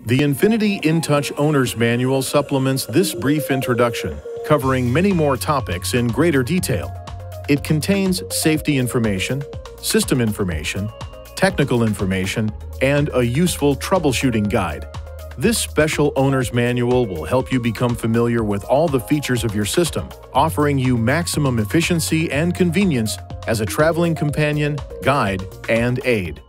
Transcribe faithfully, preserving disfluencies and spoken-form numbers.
The Infiniti InTouch Owner's Manual supplements this brief introduction, covering many more topics in greater detail. It contains safety information, system information, technical information, and a useful troubleshooting guide. This special owner's manual will help you become familiar with all the features of your system, offering you maximum efficiency and convenience as a traveling companion, guide, and aid.